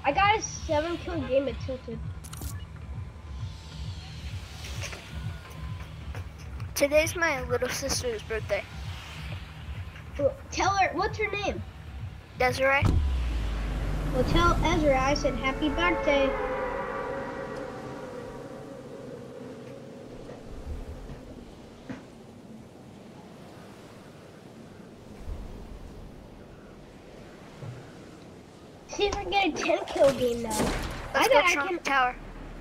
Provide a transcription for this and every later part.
I got a 7-kill game at Tilted. Today's my little sister's birthday. Well, tell her, what's her name? Desiree? Well, tell Ezra I said happy birthday. See if I can get a 10-kill game now. Let's go Trump Tower.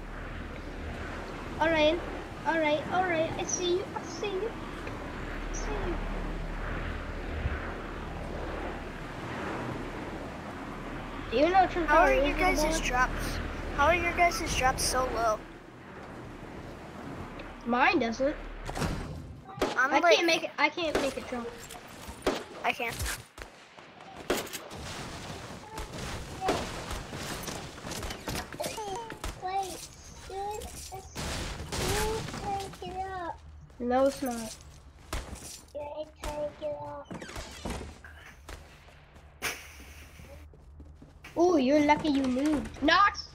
Alright. I see you. I see you. Do you know Trump Tower? How are your guys' drops? How are your guys' drops so low? Mine doesn't. I can't make it. I can't make it jump. I can. No, it's not. Oh, you're lucky you moved. Knox!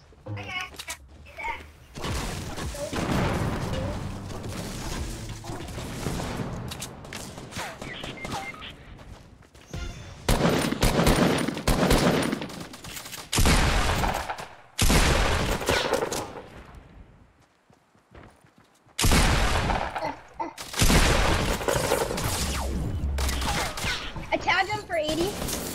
I tagged him for 80.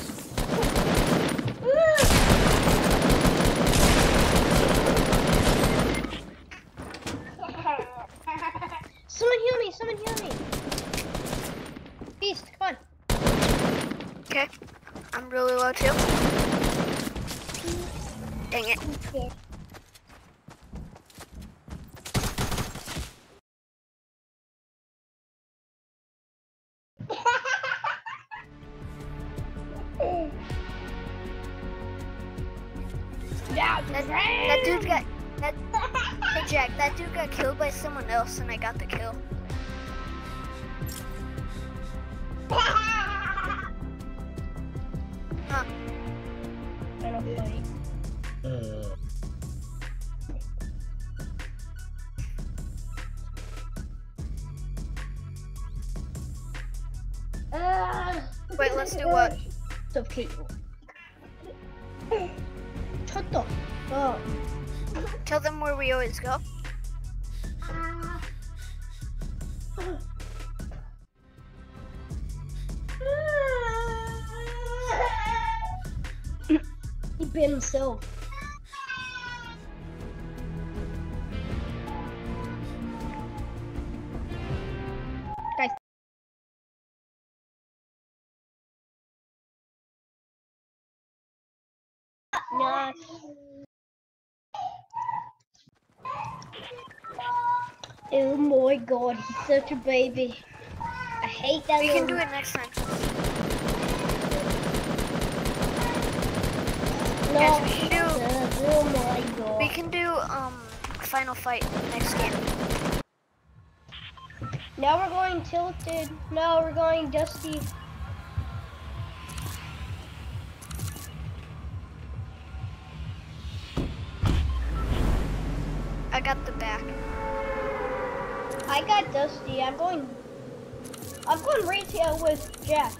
Someone heal me. Beast, come on. Okay. I'm really low too. Dang it. That dude got Hey Jack, that dude got killed by someone else and I got the kill. Huh. I don't fight. Wait, let's do what? The people. Shut the fuck. Tell them where we always go. He bit himself. Guys. No. Oh my god, he's such a baby. I hate that. We can do it next time. No, Guys, we can do. oh my god. We can do final fight next game. Now we're going Tilted. No, we're going Dusty. I got the back. I got Dusty. I'm going retail with Jack.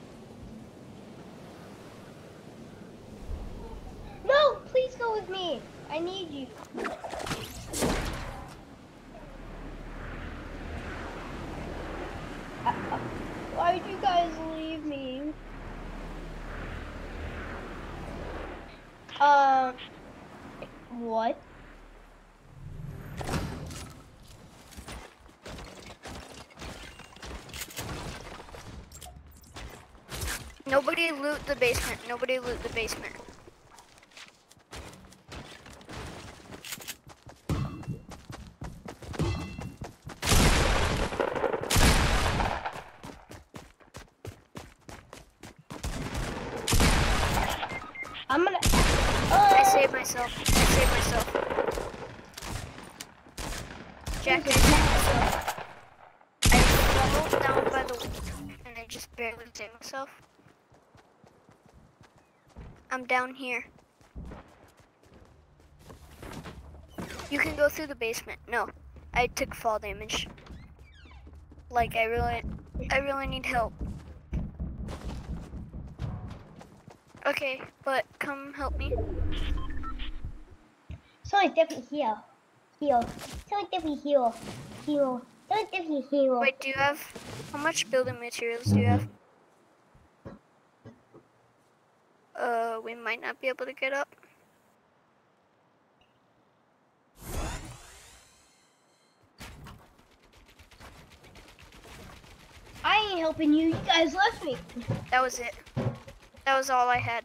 No, please go with me. I need you. Why'd you guys leave me? What? Nobody loot the basement. Nobody loot the basement. I'm gonna. I saved myself. Jack, I saved myself. I rolled down by the window and I just barely saved myself. I'm down here. You can go through the basement. No, I took fall damage. Like I really need help. Okay, but come help me. Someone's definitely here. Here. Someone's definitely here. Here. Someone's definitely here. Wait, do you have, how much building materials do you have? We might not be able to get up. I ain't helping you. You guys left me. That was it. That was all I had.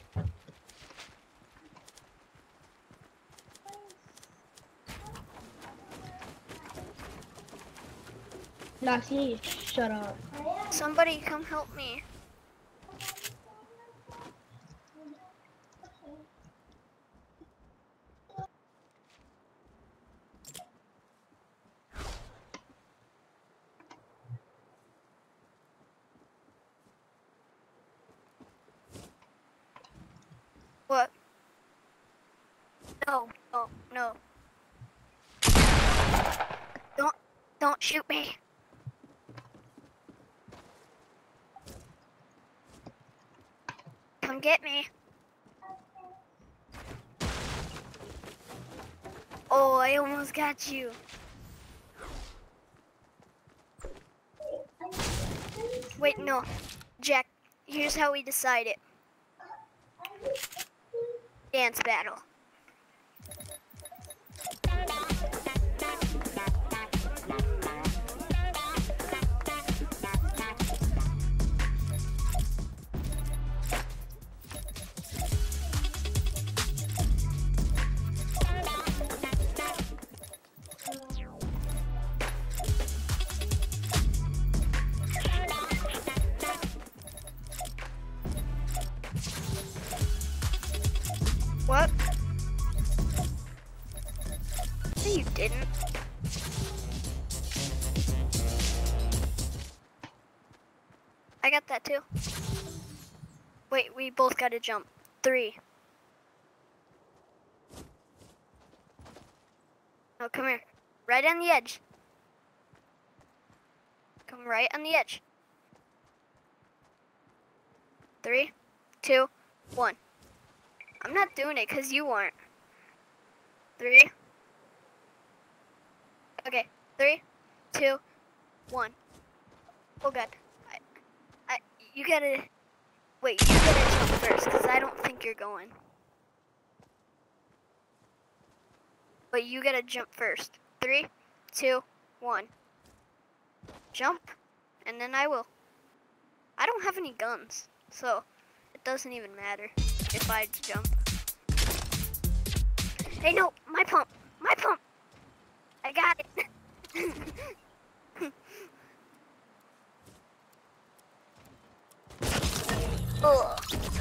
Nox, you need to shut up. Somebody come help me. What? No, no, no. Don't shoot me. Come get me. Oh, I almost got you. Wait, no. Jack, here's how we decide it. Dance battle. What? No, you didn't. I got that too. Wait, we both gotta jump. 3. No, come here. Right on the edge. Come right on the edge. 3, 2, 1. I'm not doing it because you aren't. 3. Okay, 3, 2, 1. Oh god. You gotta, wait, you gotta jump first because I don't think you're going. But you gotta jump first. 3, 2, 1. Jump, and then I will. I don't have any guns, so it doesn't even matter if I jump. Hey, no, my pump, my pump. I got it. Ugh.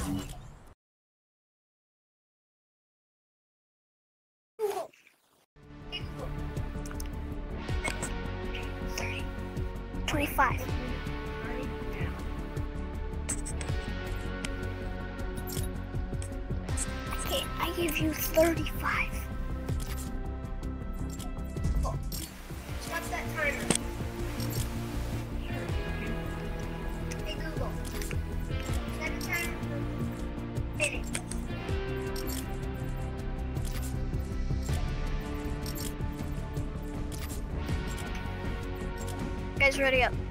$30, $25. Okay, I give you 35. Oh, stop that timer. Hey Google, set a timer for minutes. Guys, ready up.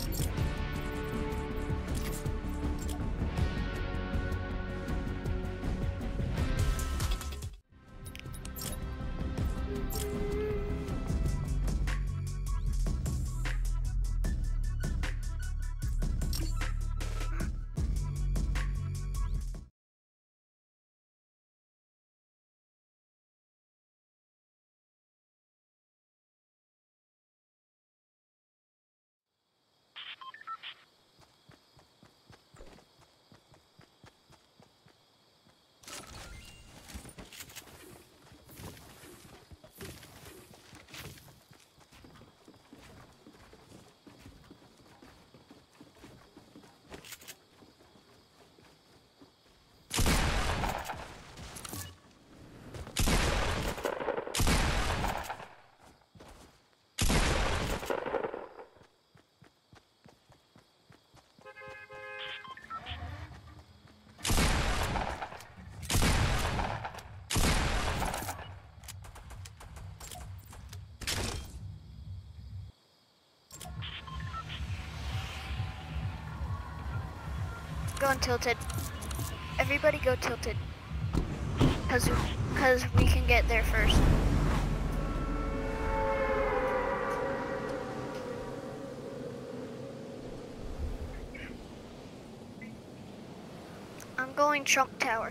going tilted. Everybody go tilted. Cause we can get there first. I'm going Trump Tower.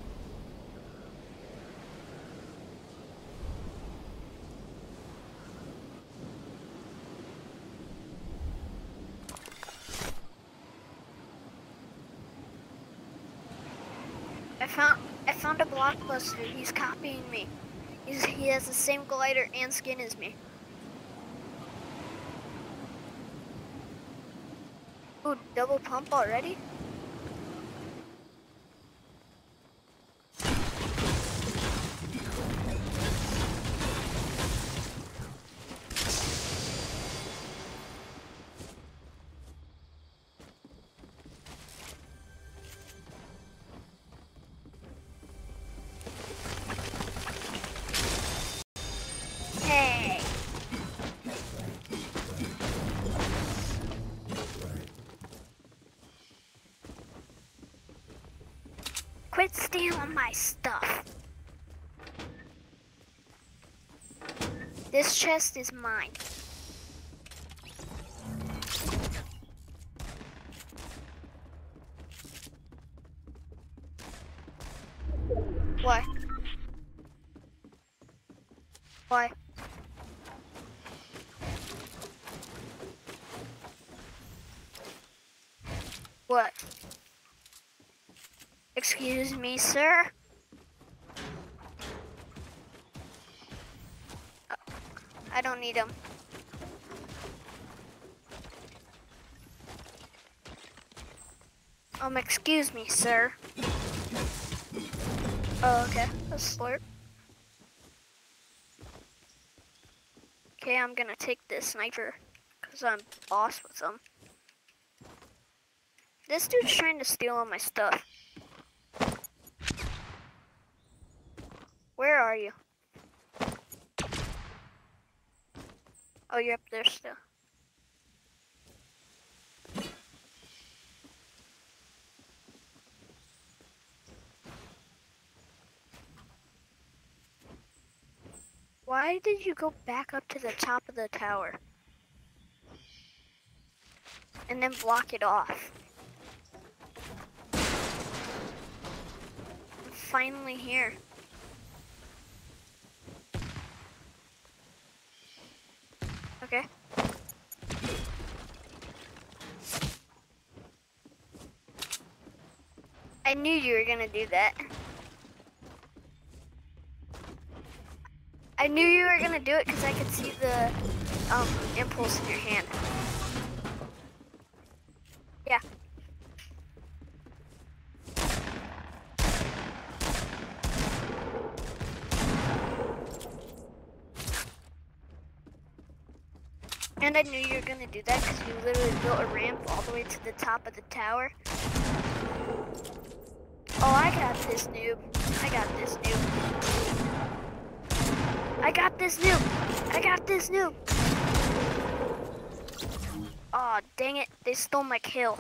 I found a blockbuster. He's copying me. He has the same glider and skin as me. Ooh, double pump already? Hey! Quit stealing my stuff. This chest is mine. Why? Why? What? Excuse me, sir? I don't need them. Excuse me, sir. Oh, okay. A slurp. Okay, I'm gonna take this sniper, because I'm boss with them. This dude's trying to steal all my stuff. Where are you? Oh, you're up there still. Why did you go back up to the top of the tower? And then block it off? I'm finally here. Okay. I knew you were gonna do that. I knew you were gonna do it because I could see the impulse in your hand. Yeah. And I knew you were gonna do that because you literally built a ramp all the way to the top of the tower. Oh, I got this noob. I got this noob. I got this noob. I got this noob. Aw, oh, dang it. They stole my kill.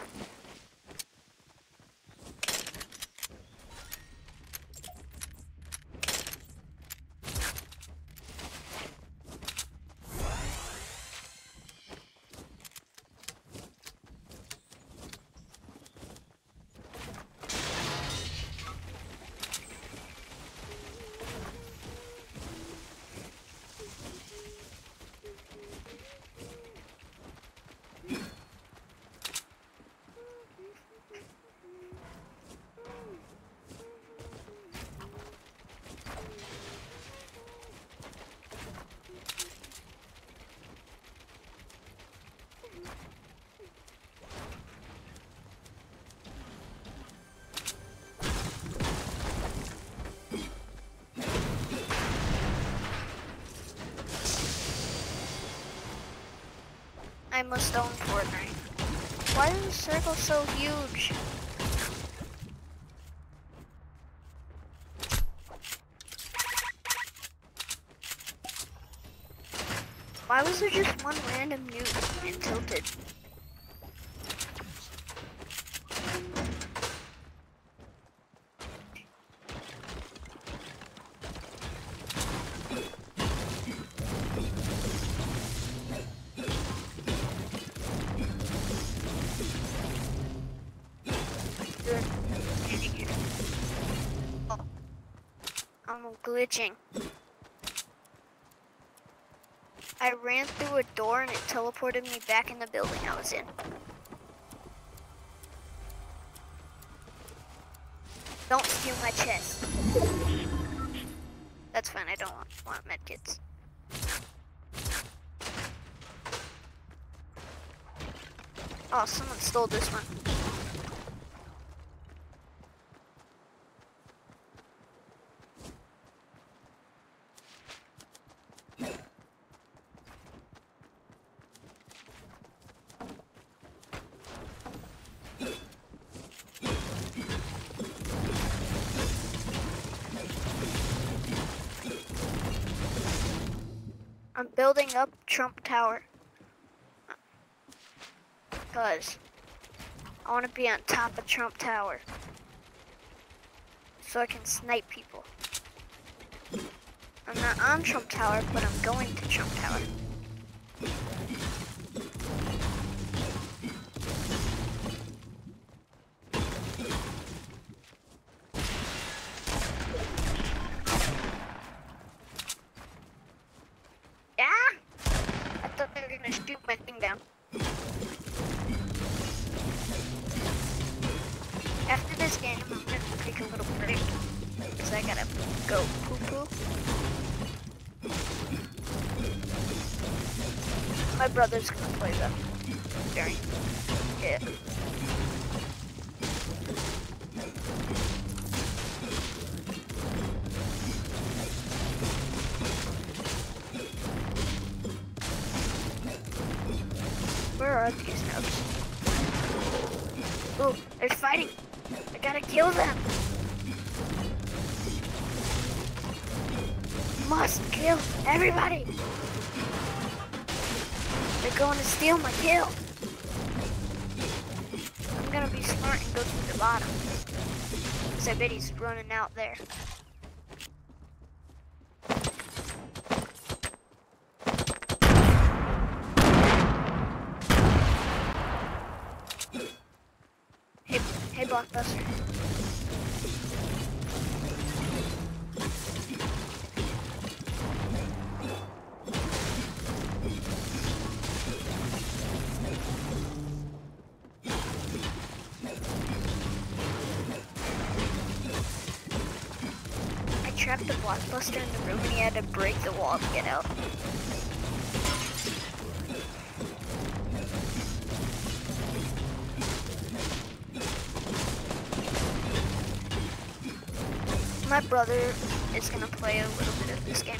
I must own Fortnite. Why is the circle so huge? Why was there just one random nuke and tilted? I'm glitching. I ran through a door and it teleported me back in the building I was in. Don't steal my chest. That's fine, I don't want medkits. Oh, someone stole this one. I'm building up Trump Tower. Because I want to be on top of Trump Tower. So I can snipe people. I'm not on Trump Tower, but I'm going to Trump Tower. Yeah? I thought they were gonna shoot my thing down. After this game, I'm gonna take a little break. Because I gotta go poo-poo. My brother's gonna play the variant. Yeah. Where are these nubs? Ooh, they're fighting. I gotta kill them. Must kill everybody. They're going to steal my kill. I'm gonna be smart and go to the bottom. Because I bet he's running out there. Hey, Blockbuster. I trapped the Blockbuster in the room and he had to break the wall to get out. My brother is gonna play a little bit of this game.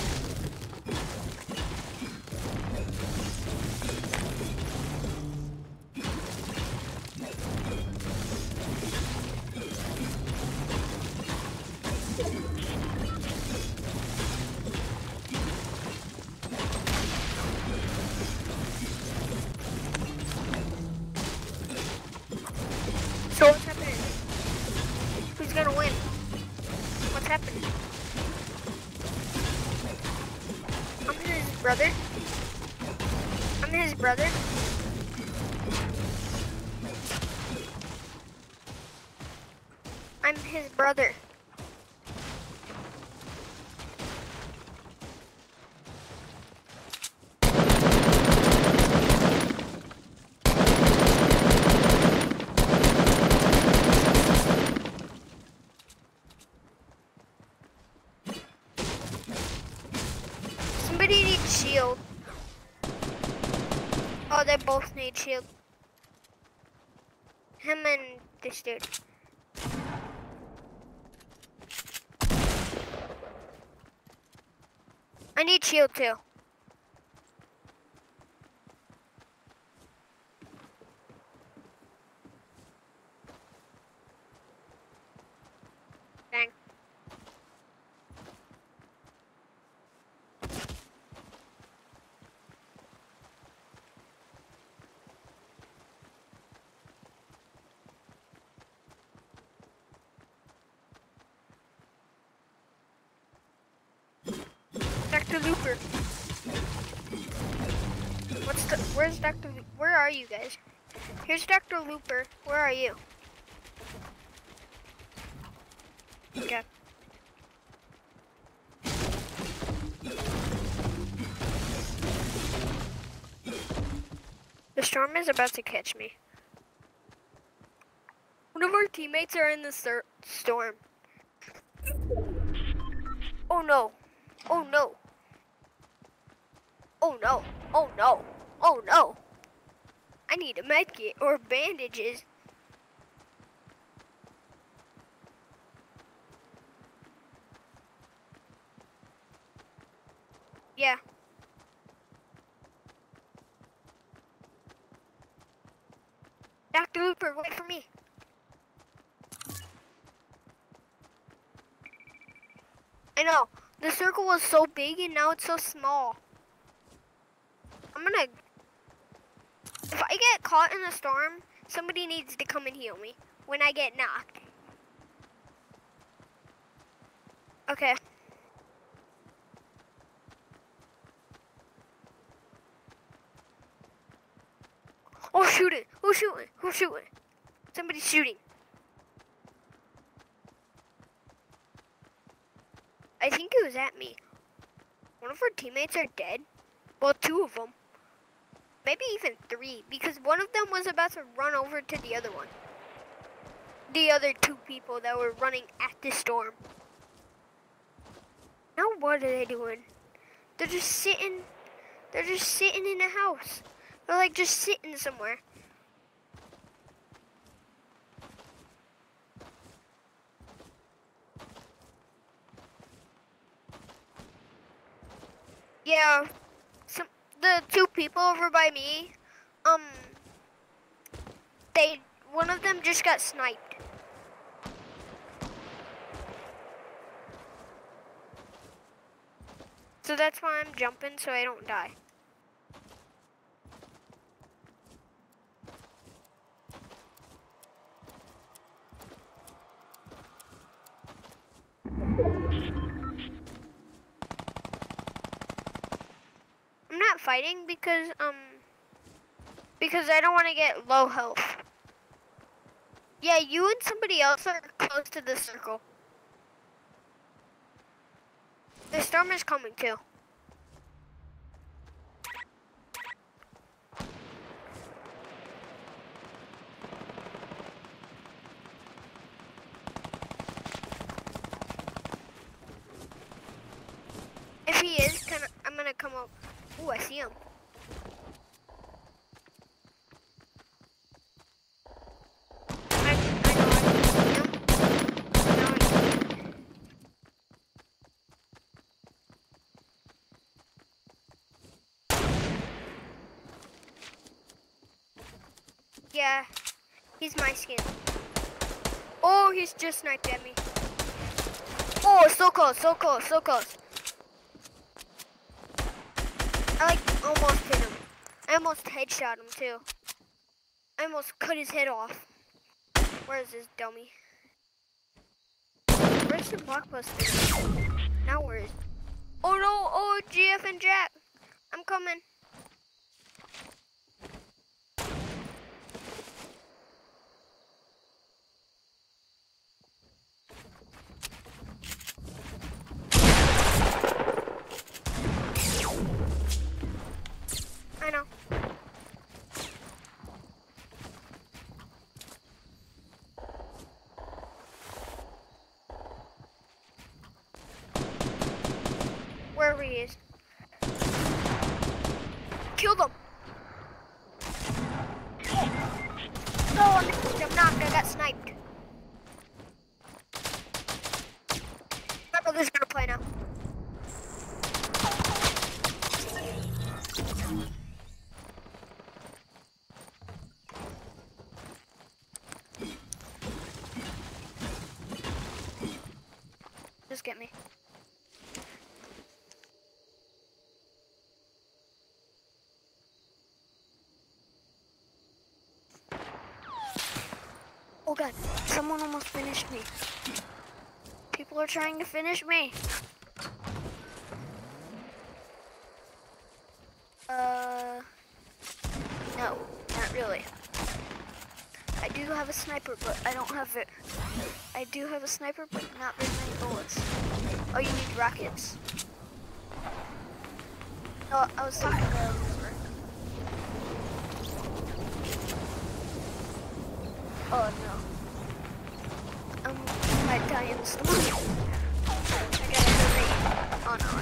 So what's happening? Who's gonna win? What's happening? I'm his brother. I'm his brother. I'm his brother. Somebody needs shield. Oh, they both need shield. Him and this dude. I need shield too. Dang. Dr. Looper. Where's Dr. Looper? Where are you guys? Here's Dr. Looper. Where are you? Okay. storm is about to catch me. One of our teammates are in the storm. Oh no. Oh no. Oh no. Oh no. Oh no. I need a med kit or bandages. Yeah. Dr. Looper, wait for me. I know. The circle was so big and now it's so small. If I get caught in a storm, somebody needs to come and heal me when I get knocked. Okay. Oh, shooting! Who's shooting? Who's shooting? Somebody's shooting. I think it was at me. One of our teammates are dead. Well, 2 of them. Maybe even 3, because one of them was about to run over to the other one. The other 2 people that were running at the storm. Now what are they doing? They're just sitting in the house. They're like just sitting somewhere. Yeah, the 2 people over by me, one of them just got sniped. So that's why I'm jumping so I don't die. I'm not fighting because I don't want to get low health. Yeah, you and somebody else are close to the circle. The storm is coming too. If he is, I'm gonna come up. Ooh, I see him. I know Yeah, he's my skin. Oh, he's just sniped at me. Oh, so close, so close, so close. I like almost hit him. I almost headshot him too. I almost cut his head off. Where is this dummy? Where's the blockbuster? Now where is? Oh no! Oh, GF and Jack! I'm coming. I know. Wherever he is. Killed him. No, I'm knocked. I got sniped. My brother's gonna play now. Just get me. Oh god, someone almost finished me. People are trying to finish me. No, not really. I do have a sniper, but I don't have it. I do have a sniper, but not very many bullets. Oh, you need rockets. No, I was talking to Looper. Oh no. Might die in the storm. I gotta hurry. Oh no.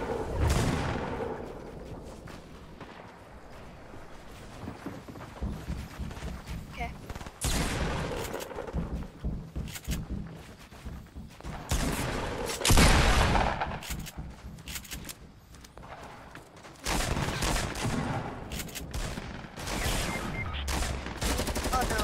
Okay. Oh no.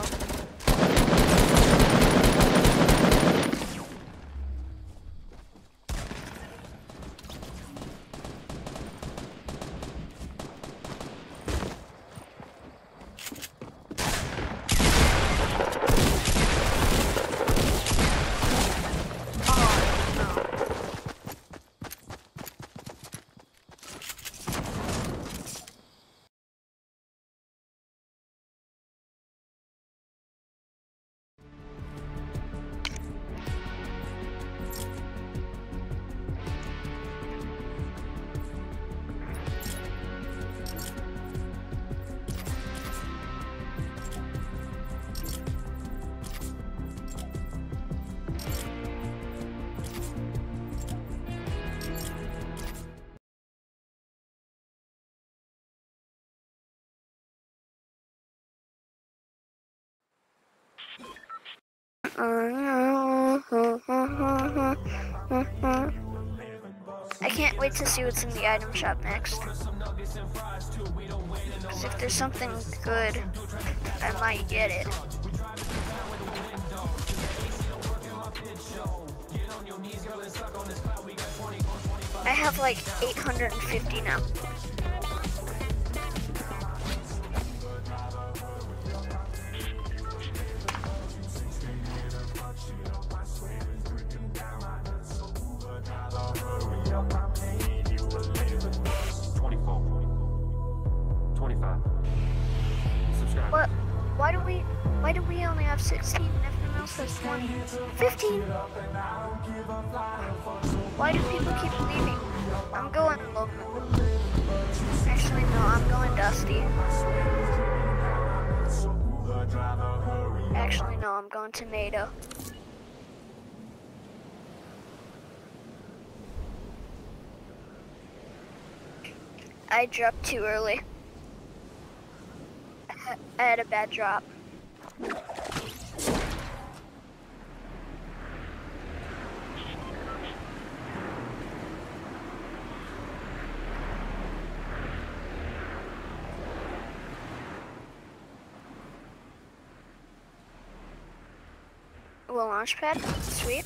I can't wait to see what's in the item shop next. Because if there's something good, I might get it. I have like 850 now. What? Why do we only have 16 and everyone else has 20? 15? Why do people keep leaving? I'm going Logan. Actually, no, I'm going Dusty. Actually, no, I'm going Tomato. I dropped too early. I had a bad drop. A launch pad, sweet.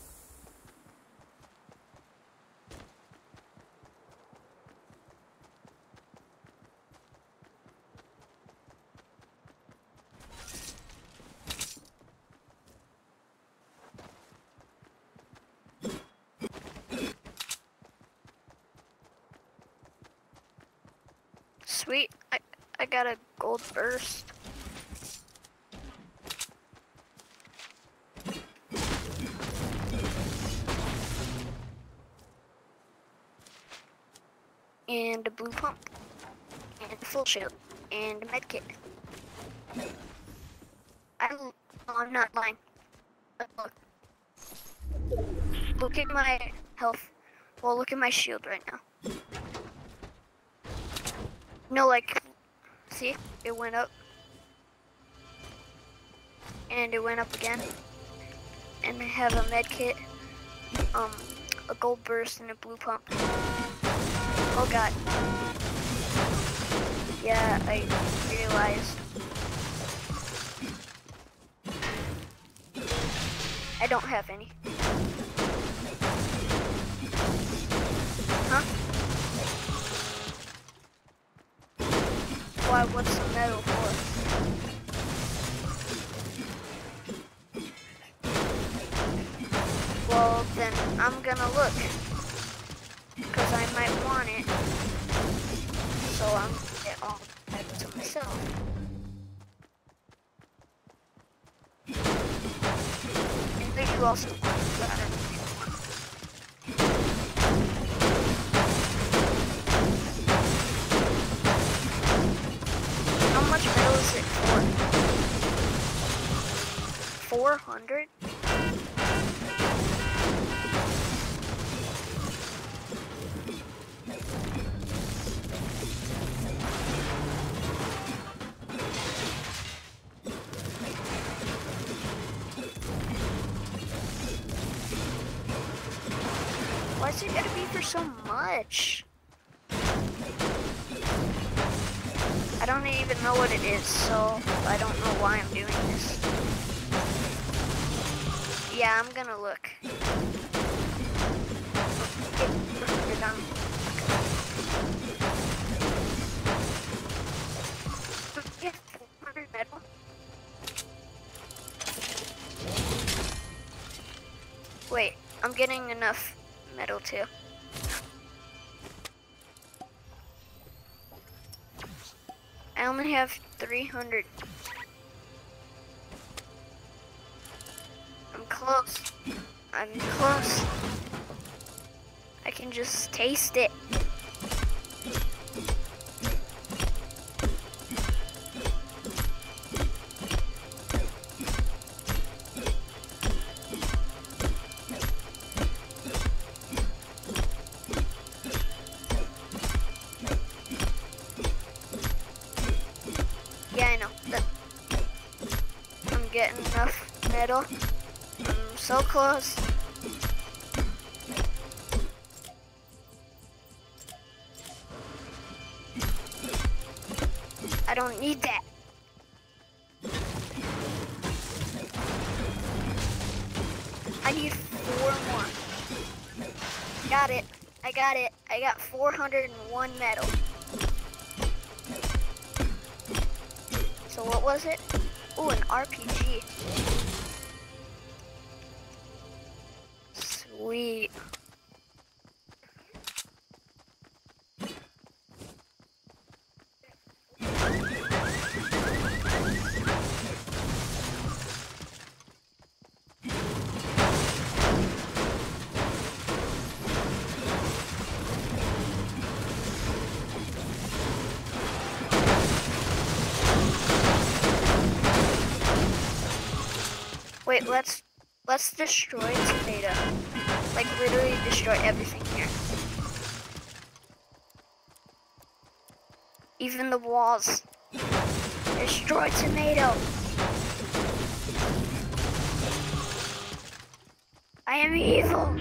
Sweet, I got a gold burst. And a blue pump. And a full shield. And a med kit. I'm not lying. Look. Look at my health. Well, look at my shield right now. No, like, see? It went up. And it went up again. And I have a med kit, a gold burst, and a blue pump. Oh god. Yeah, I realized. I don't have any. Huh? Why, what's the medal for? Well, then I'm gonna look. Because I might want it. So I'm gonna get all back to myself. And you also want that. How much metal is it for? 400? Why is it gotta be for so much? I don't even know what it is, so I don't know why I'm doing this. Yeah, I'm gonna look. You're done. Yeah, 400 metal. Wait, I'm getting enough metal too. I only have 300. I'm close. I'm close. I can just taste it. Yeah, I know. I'm getting enough metal. I'm so close. I don't need that. I need 4 more. Got it. I got it. I got 401 metal. So what was it? Ooh, an RPG. Sweet. Wait, let's destroy Tomato. Like literally destroy everything here. Even the walls. Destroy Tomato. I am evil.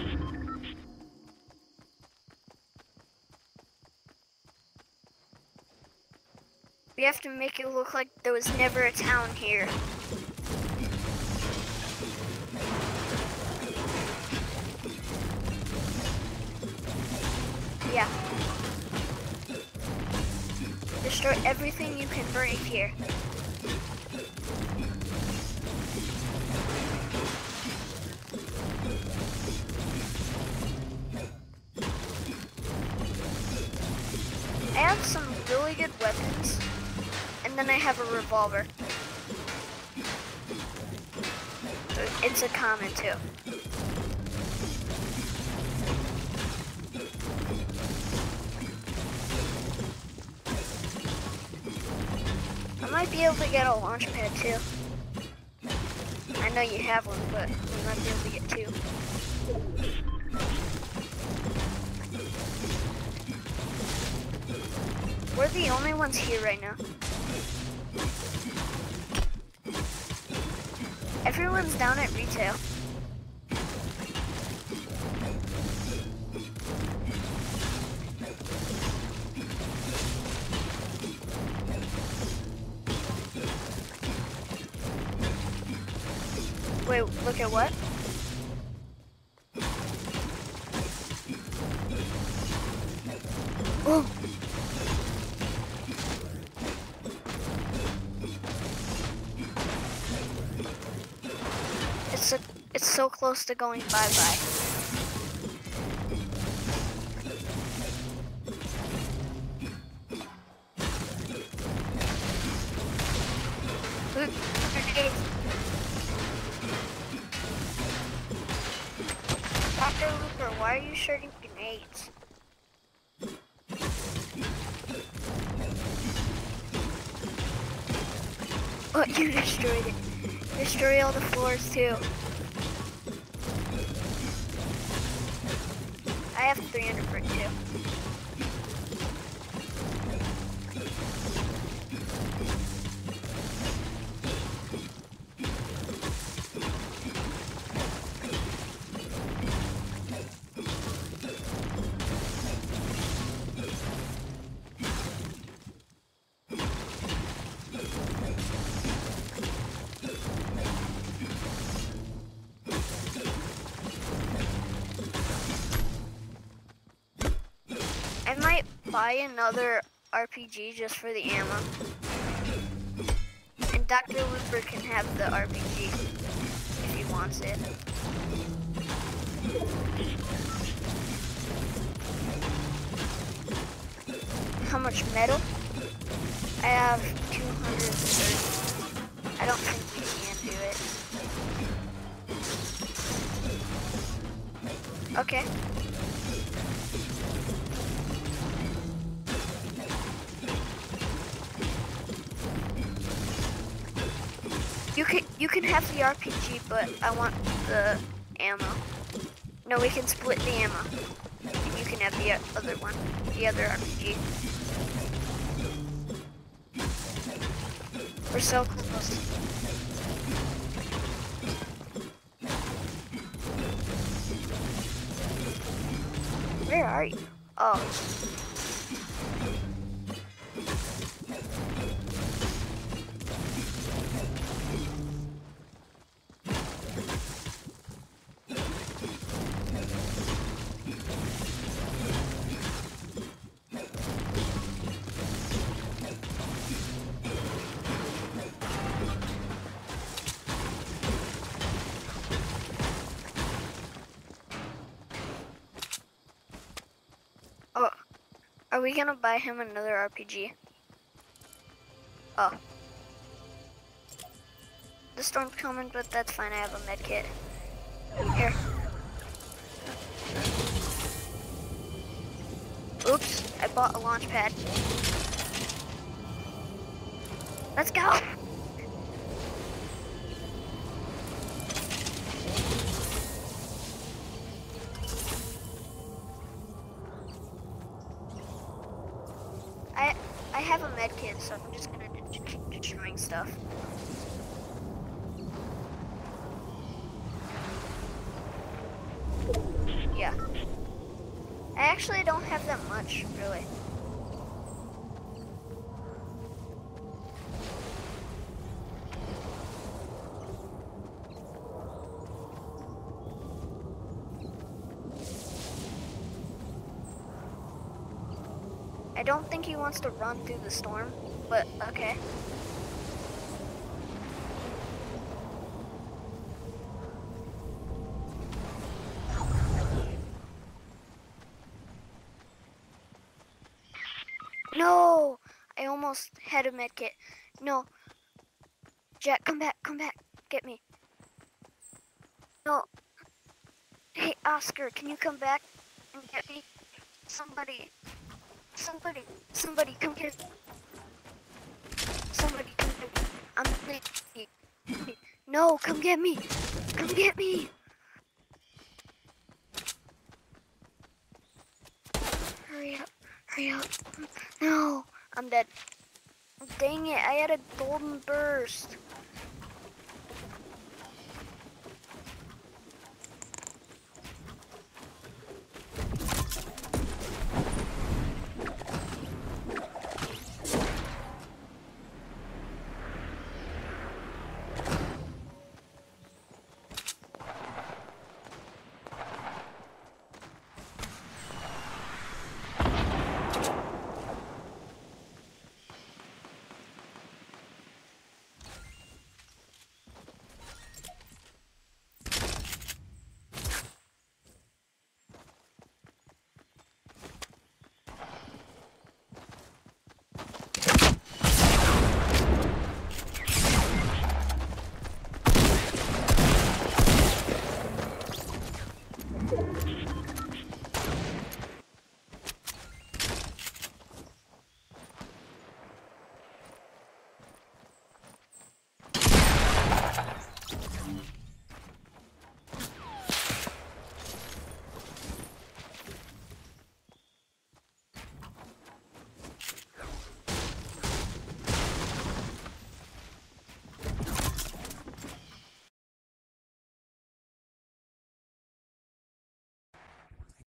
We have to make it look like there was never a town here. Yeah. Destroy everything you can break here. I have some really good weapons, and then I have a revolver. It's a common too. I might be able to get a launch pad too. I know you have one, but we might be able to get 2. We're the only ones here right now. Everyone's down at retail. Wait, look at what? Oh! It's so close to going bye-bye. Dr. Looper, why are you shooting grenades? Oh, you destroyed it. Destroy all the floors too. I have 300 brick too. I might buy another RPG just for the ammo. And Dr. Looper can have the RPG if he wants it. How much metal? I have 230. I don't think we can do it. Okay. You can have the RPG, but I want the ammo. No, we can split the ammo. And you can have the other one, the other RPG. We're so close. Where are you? Oh. Oh, are we gonna buy him another RPG? Oh. The storm's coming, but that's fine, I have a med kit. Here. Oops, I bought a launch pad. Let's go! I have a med kit, so I'm just gonna keep destroying stuff. Yeah. I actually don't have that much, really. I don't think he wants to run through the storm, but okay. No! I almost had a med kit. No. Jack, come back, get me. No. Hey, Oscar, can you come back and get me? Somebody, come get me. Somebody, come get me. I'm bleeding. No, come get me. Come get me. Hurry up. No, I'm dead. Dang it, I had a golden burst.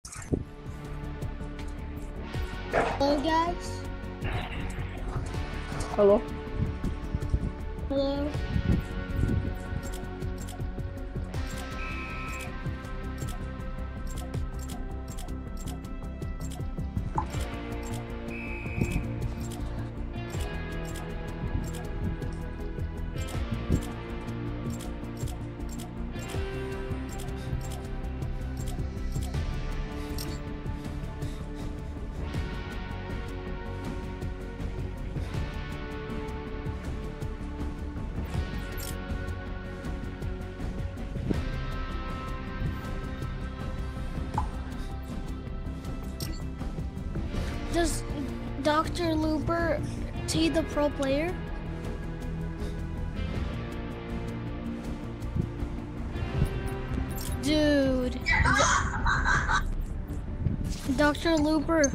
Hello, guys. Hello? Hello. Does Dr. Looper see the pro player? Dude. Dr. Looper.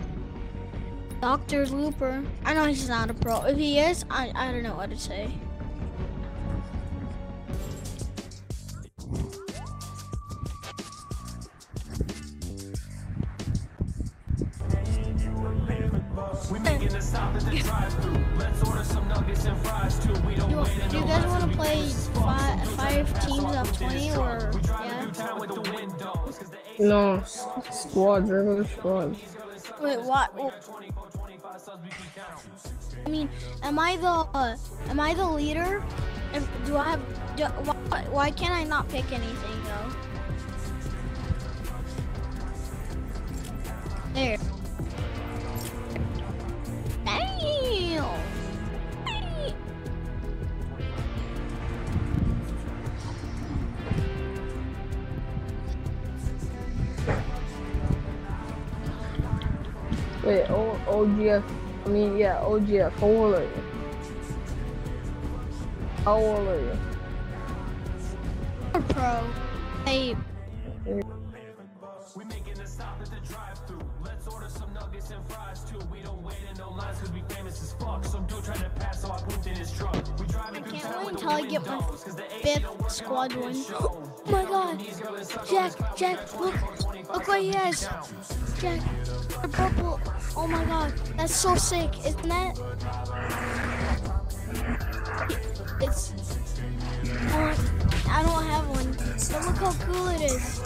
Dr. Looper. I know he's not a pro. If he is, I don't know what to say. Do you guys want to play five teams of 20 or yeah? No, squad, regular squad. Wait, what? I mean, am I the leader? Do I have? Why can't I not pick anything though? There. Damn. Wait, OGF. I mean, yeah, OGF. How old are you? How old are you? Pro. Hey. We making a stop at the drive-thru. Let's order some nuggets and fries too. We don't wait in no lines cause we famous as fuck. Some dude trying to pass, so I pooped in his truck. We drive I can't wait until I get my 5th squadron. Oh my god. Jack, look what he has. Jack, the purple. Oh my god, that's so sick, isn't that? It's. I don't have one, but look how cool it is.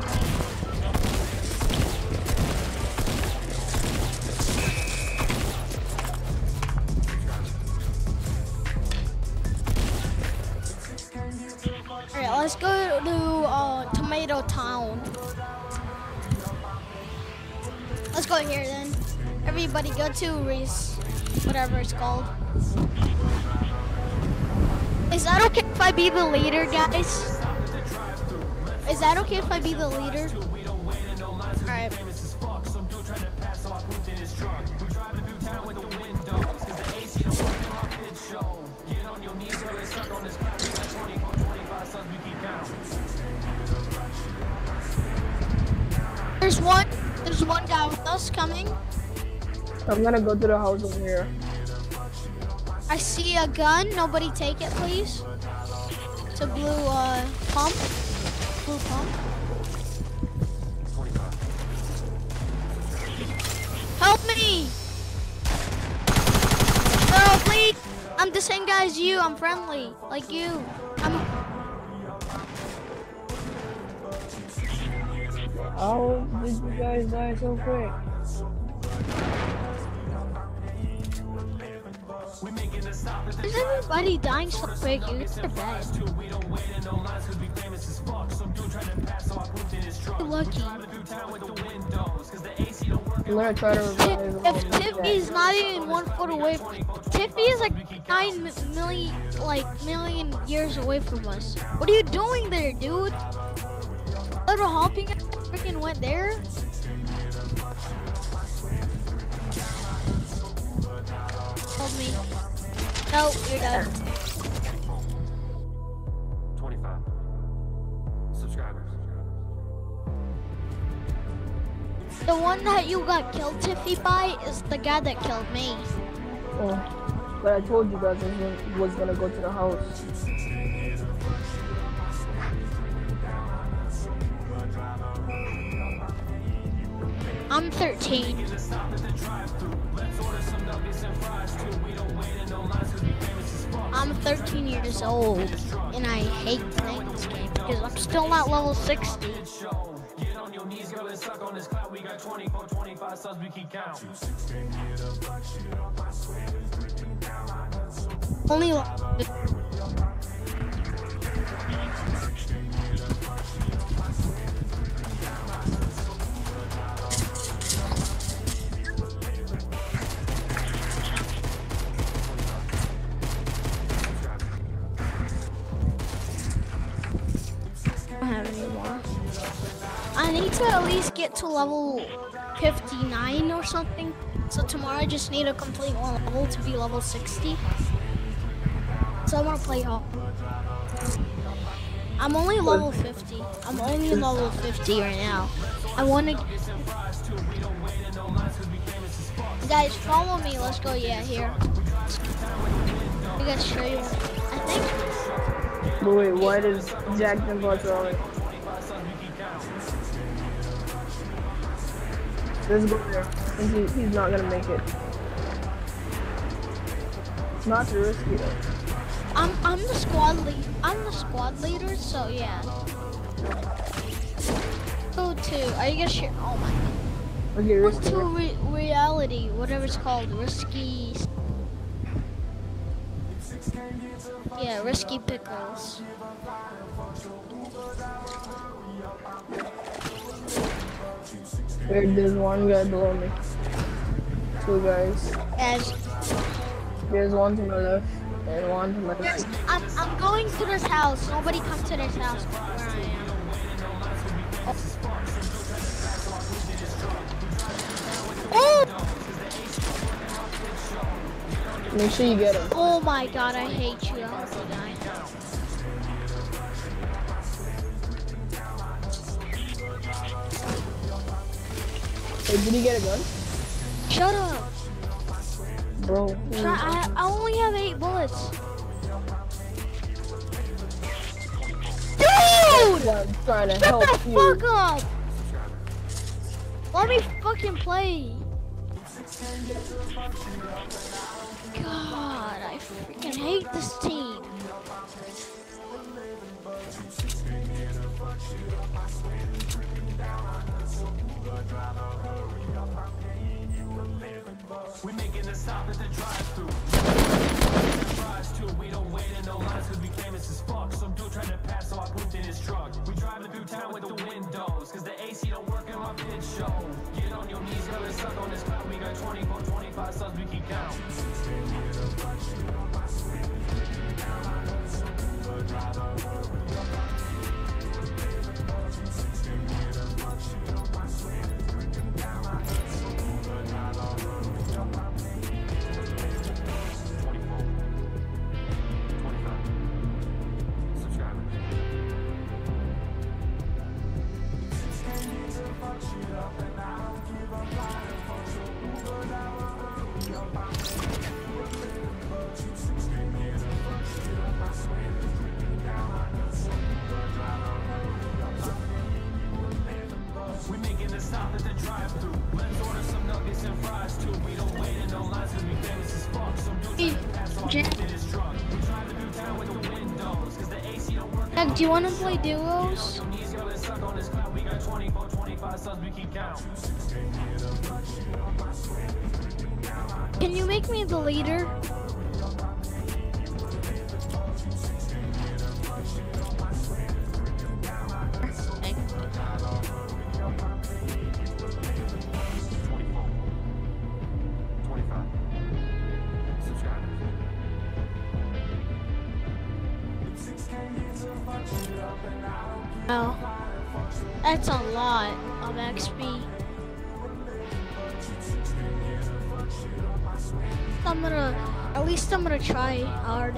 Alright, let's go to Tomato Town. Let's go here then. Everybody go to Reese, whatever it's called. Is that okay if I be the leader, guys? Is that okay if I be the leader? Alright. There's one guy with us coming. I'm gonna go to the house over here. I see a gun. Nobody take it, please. It's a blue pump. Blue pump. Help me! No, please! I'm the same guy as you. I'm friendly, like you. How did you guys die so quick? Is everybody dying so quick? You're bad. You're lucky. I'm gonna try to revive If Tiffy is not even 1 foot away, Tiffy is like 9 million years away from us. What are you doing there, dude? Little hopping freaking went there. Help me. No, you're done. 25 subscribers. The one that you got killed, Tiffy, by is the guy that killed me. Oh, but I told you guys I was gonna go to the house. I'm 13. I'm 13 years old, and I hate playing this game because I'm still not level 60. Get on your knees, girl, and suck on this cloud. We got 24, 25 subs, we keep count. Only I don't have any more. I need to at least get to level 59 or something. So tomorrow I just need to complete one level to be level 60. So I want to play all. I'm only level 50. I'm only level 50 right now. I want to. Guys, follow me. Let's go. Yeah, here. You guys show you. I think. But wait, why does Jack jump out early? Let's go there. He's not gonna make it. It's not too risky though. I'm the squad lead. I'm the squad leader, so yeah. Go to. Are you guys sure? Oh my god. Okay, Go risky. to reality, whatever it's called, risky. Yeah, risky pickles. There's one guy below me. Two guys. As There's one to my left and one to my right. I'm going to this house. Nobody come to this house where I am. Oh! Make sure you get him. Oh my god, I hate you, ugly guy. Hey, did he get a gun? Shut up. Bro. I only have 8 bullets. Dude! I'm trying to Shut help the you. fuck up! Let me fucking play. God, I freaking hate this team. We making a stop at the drive-thru. We don't wait in no lines cause we famous as fuck. Some dude trying to pass, so I pooped in his truck. We driving through town with the windows cause the AC don't work in my pitch show. Get on your knees, girl, and suck on this cloud. We got 24, 25 subs, we keep count. We making a stop at the drive-thru. Let's order some nuggets and fries too. We don't wait in no lines cause we famous as fuck. Some dude trying to pass, so I pooped in his truck. We driving through town with the windows cause the AC don't work. Jack, do you want to play duos? Your knees, girl, and suck on this cloud. We got 24, 25 subs, we keep count. Can you make me the leader? Oh, that's a lot of XP. At least I'm gonna try hard.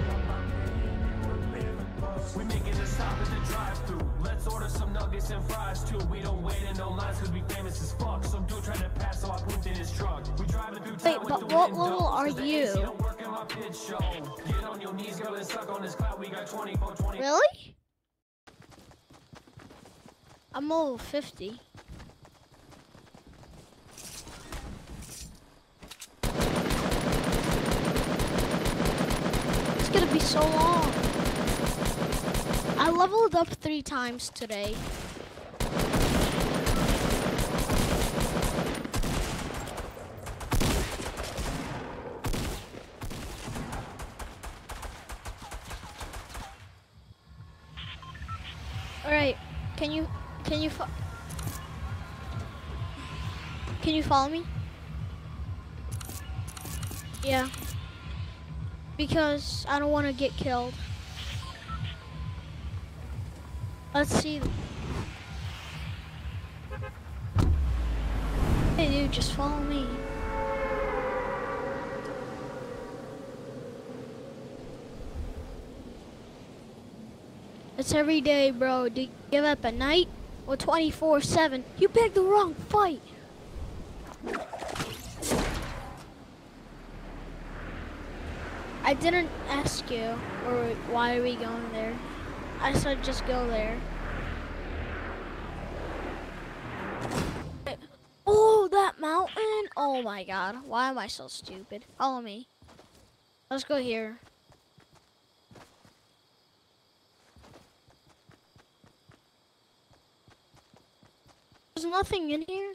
We making a stop at the drive-thru. Let's order some nuggets and fries too. We don't wait in no lines cause we famous as fuck. Some dude trying to pass, so I pooped in his truck. We driving through town with But the what windows, level are cause the AC you? don't work in my pitch show. Get on your knees, girl, and suck on this cloud. We got 24, 20. Really? I'm level 50. so long. I leveled up 3 times today. All right, can you follow me? Yeah. Because I don't want to get killed. Let's see. Hey dude, just follow me. It's every day, bro. Do you give up at night or 24/7? You picked the wrong fight. I didn't ask you, or why are we going there? I said just go there. Oh, that mountain! Oh my god, why am I so stupid? Follow me. Let's go here. There's nothing in here.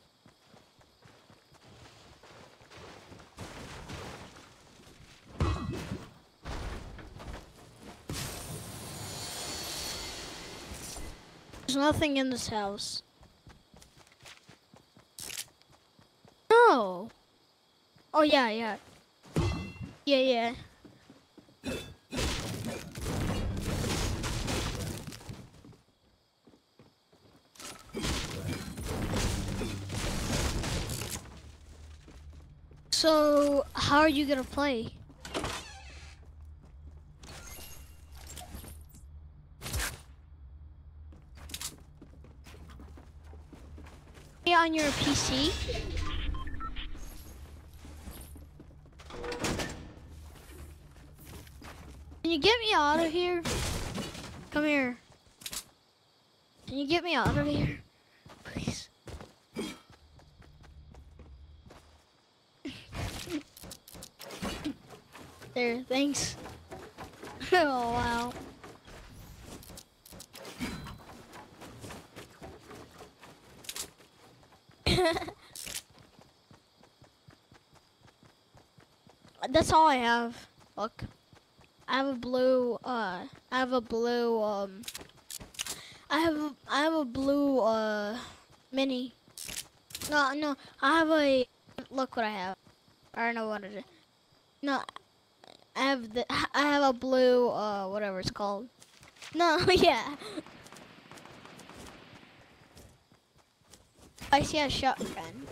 There's nothing in this house. No. Oh yeah, yeah. Yeah, yeah. So, how are you gonna play? On your PC? Can you get me out of here? Come here. Can you get me out of here? Please. There, thanks. Oh, wow. That's all I have. Look, I have a blue. I have a blue. I have a blue. Mini. No, no. I have a. Look what I have. I don't know what it is. No, I have the. I have a blue. Whatever it's called. No, yeah. I see a shotgun.